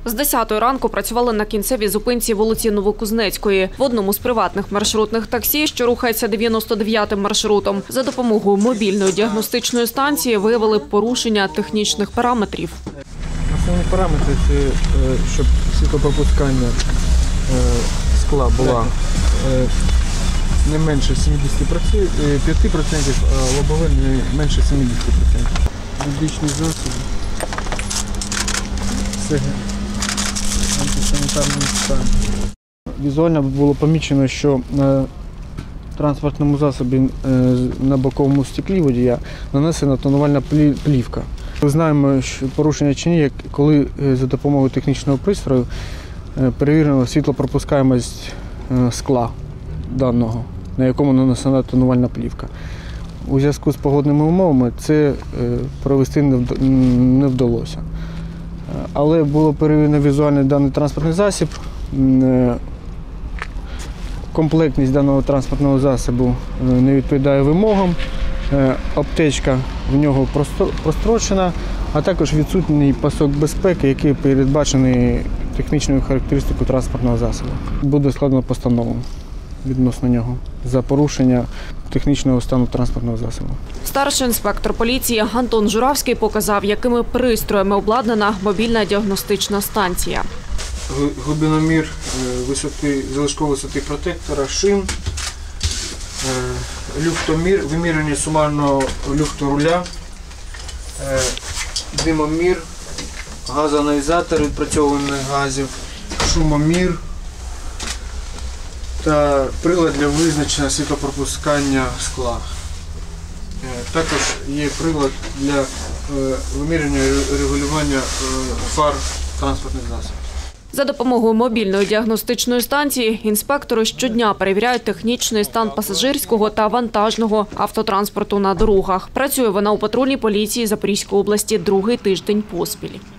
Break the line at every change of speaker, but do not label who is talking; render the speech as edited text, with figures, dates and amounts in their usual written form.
З 10-ї ранку працювали на кінцевій зупинці вулиці Новокузнецької. В одному з приватних маршрутних таксі, що рухається 99-м маршрутом, за допомогою мобільної діагностичної станції виявили порушення технічних параметрів.
Основні параметри – це щоб світлопропускання скла була не менше 75%, а лобове не менше 70%. Медичні засоби. Це антисанітарний стан. Візуально було помічено, що на транспортному засобі на боковому стеклі водія нанесена тонувальна плівка. Ми знаємо, що порушення чи ні, коли за допомогою технічного пристрою перевірено світлопропускаємість скла даного, на якому нанесена тонувальна плівка. У зв'язку з погодними умовами це провести не вдалося. Але було перевірено візуально даний транспортний засіб. Комплектність даного транспортного засобу не відповідає вимогам. Аптечка в нього прострочена, а також відсутній пасок безпеки, який передбачений технічною характеристикою транспортного засобу. Буде складено постанову відносно нього за порушення технічного стану транспортного засобу.
Старший інспектор поліції Антон Журавський показав, якими пристроями обладнана мобільна діагностична станція.
Глибиномір залишкової висоти протектора, шин, люфтомір, вимірювання сумарного люфту руля, димомір, газоаналізатор відпрацьованих газів, шумомір та прилад для визначення світлопропускання скла. Також є прилад для вимірювання і регулювання фар транспортних засобів.
За допомогою мобільної діагностичної станції інспектори щодня перевіряють технічний стан пасажирського та вантажного автотранспорту на дорогах. Працює вона у патрульній поліції Запорізької області другий тиждень поспіль.